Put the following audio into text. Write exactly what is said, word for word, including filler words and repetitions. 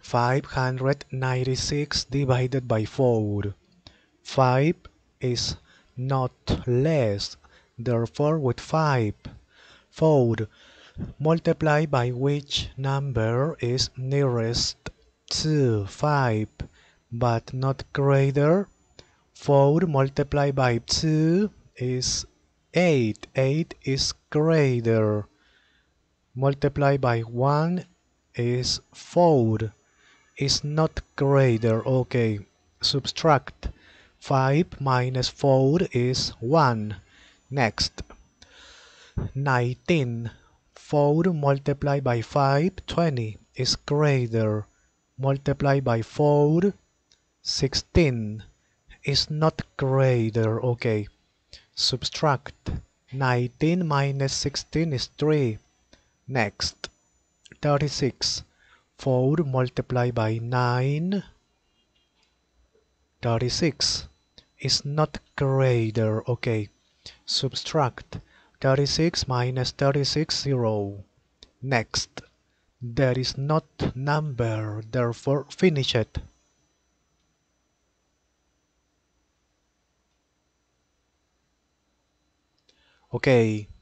five hundred ninety-six divided by four. five is not less, therefore with five. four multiplied by which number is nearest to five, but not greater. four multiplied by two is eight. eight is greater. Multiplied by one is four. Is not greater. Okay. Subtract. five minus four is one. Next. nineteen. four multiplied by five, twenty, is greater. Multiplied by four, sixteen, is not greater. Okay. Subtract. nineteen minus sixteen is three. Next. thirty-six. four multiplied by nine, thirty-six, is not greater. Okay. Subtract. thirty-six minus thirty-six, zero. Next. There is not number, therefore finish it. Okay.